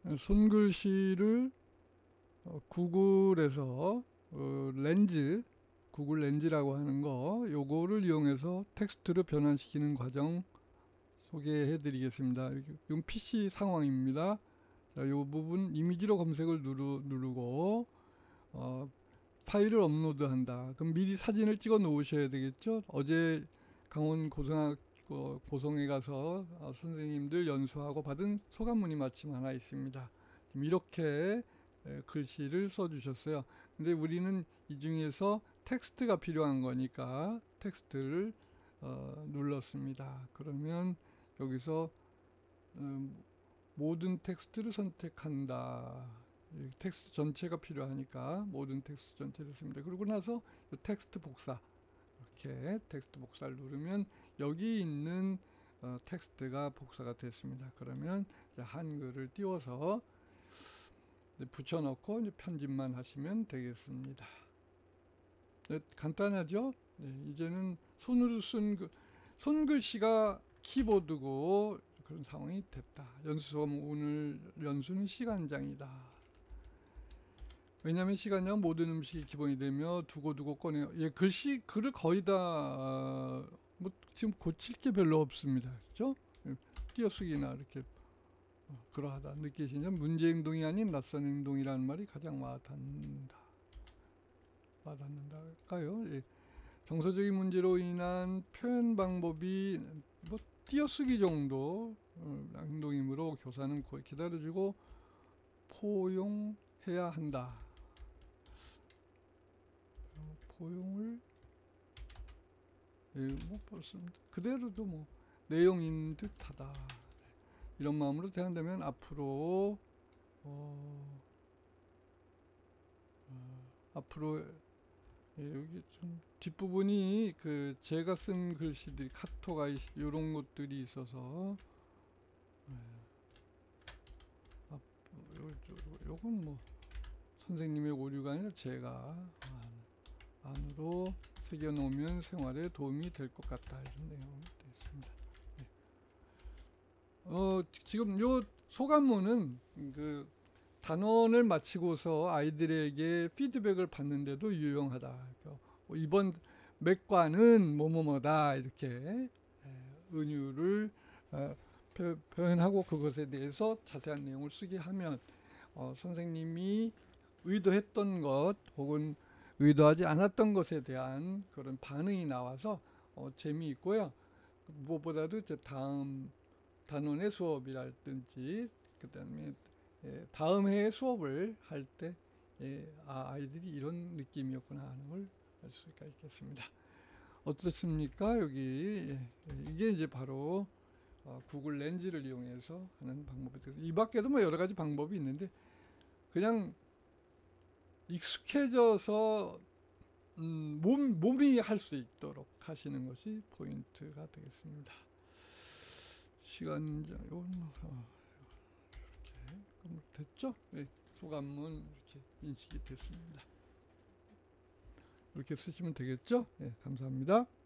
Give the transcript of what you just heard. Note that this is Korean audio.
손글씨를 구글에서 렌즈, 구글 렌즈라고 하는 거, 요거를 이용해서 텍스트로 변환시키는 과정 소개해 드리겠습니다. 이건 PC 상황입니다. 자, 요 부분 이미지로 검색을 누르고 파일을 업로드한다. 그럼 미리 사진을 찍어 놓으셔야 되겠죠. 어제 강원 고등학교 고성에 가서 선생님들 연수하고 받은 소감문이 마침 하나 있습니다. 이렇게 글씨를 써 주셨어요. 근데 우리는 이 중에서 텍스트가 필요한 거니까 텍스트를 눌렀습니다. 그러면 여기서 모든 텍스트를 선택한다. 텍스트 전체가 필요하니까 모든 텍스트 전체를 씁니다. 그러고 나서 텍스트 복사, 이렇게 텍스트 복사를 누르면 여기 있는 텍스트가 복사가 됐습니다. 그러면 이제 한글을 띄워서 붙여넣고 이제 편집만 하시면 되겠습니다. 네, 간단하죠? 네, 이제는 손으로 쓴 손글씨가 키보드고 그런 상황이 됐다. 오늘 연수는 시간장이다. 왜냐하면 시간장 모든 음식이 기본이 되며 두고두고 꺼내요. 예, 글을 거의 다 뭐 지금 고칠 게 별로 없습니다. 그렇죠? 띄어쓰기나 이렇게 그러하다 느끼시면 문제 행동이 아닌 낯선 행동이라는 말이 가장 와닿는다까요? 예. 정서적인 문제로 인한 표현 방법이 뭐 띄어쓰기 정도 행동이므로 교사는 기다려주고 포용해야 한다. 포용을 뭐 그대로도 뭐 내용인 듯하다. 이런 마음으로 대한다면 앞으로 여기 좀 뒷부분이 제가 쓴 글씨들이 카톡 아이시 이런 것들이 있어서 요건 뭐 선생님의 오류가 아니라 제가 안으로 새겨 놓으면 생활에 도움이 될 것 같다 이런 내용이 되어 있습니다. 지금 요 소감문은 단원을 마치고서 아이들에게 피드백을 받는데도 유용하다. 이번 맥과는 뭐뭐뭐다 이렇게 은유를 표현하고 그것에 대해서 자세한 내용을 쓰게 하면 선생님이 의도했던 것 혹은 의도하지 않았던 것에 대한 그런 반응이 나와서 재미있고요. 무엇보다도 다음 단원의 수업이라든지 그 다음에 다음 해에 수업을 할 때 아이들이 이런 느낌이었구나 하는 걸 알 수가 있겠습니다. 어떻습니까? 여기 이게 이제 바로 구글 렌즈를 이용해서 하는 방법이 되죠. 이 밖에도 뭐 여러 가지 방법이 있는데 그냥 익숙해져서 몸이 할 수 있도록 하시는 것이 포인트가 되겠습니다. 시간장 이건 이렇게 됐죠? 네, 소감문 이렇게 인식이 됐습니다. 이렇게 쓰시면 되겠죠? 네, 감사합니다.